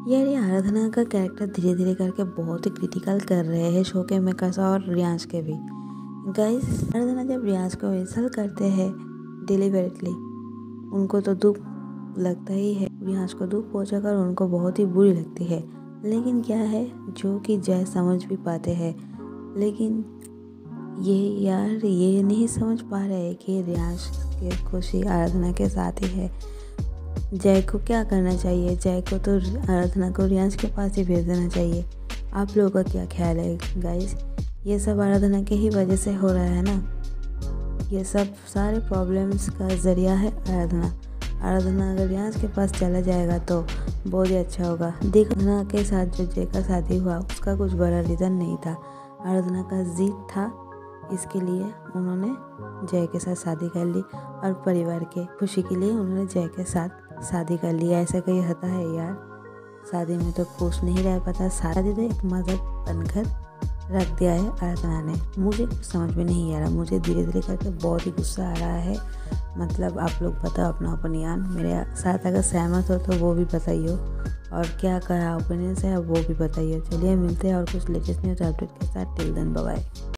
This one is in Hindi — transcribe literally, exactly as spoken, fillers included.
यार ये आराधना का कैरेक्टर धीरे धीरे करके बहुत ही क्रिटिकल कर रहे हैं शो के मेकर्स और रियांश के भी। गाइस, आराधना जब रियांश को इंसल्ट करते हैं डिलीवरेटली, उनको तो दुख लगता ही है, रियांश को दुख पहुंचाकर उनको बहुत ही बुरी लगती है। लेकिन क्या है जो कि जय समझ भी पाते हैं, लेकिन ये यार ये नहीं समझ पा रहे कि रियांश की खुशी आराधना के साथ ही है। जय को क्या करना चाहिए? जय को तो आराधना को रियांश के पास ही भेज देना चाहिए। आप लोगों का क्या ख्याल है गाइस? ये सब आराधना के ही वजह से हो रहा है ना। ये सब सारे प्रॉब्लम्स का जरिया है आराधना। आराधना अगर रियांश के पास चला जाएगा तो बहुत ही अच्छा होगा। आराधना के साथ जो जय का शादी हुआ उसका कुछ बड़ा रीज़न नहीं था, आराधना का जिद था, इसके लिए उन्होंने जय के साथ शादी कर ली और परिवार के खुशी के लिए उन्होंने जय के साथ शादी कर लिया। ऐसा कहीं होता है यार? शादी में तो खुश नहीं रह पाता, शादी तो एक मजहब बनकर रख दिया है आराधना ने। मुझे कुछ समझ में नहीं आ रहा, मुझे धीरे धीरे करके बहुत ही गुस्सा आ रहा है। मतलब आप लोग बताओ अपना ओपिनियन, मेरे साथ अगर सहमत हो तो वो भी बताइए और क्या क्या ओपिनियन है वो भी बताइए। चलिए मिलते हैं और कुछ लेटेस्ट न्यूज़ अपडेट के साथ। Till then bye bye.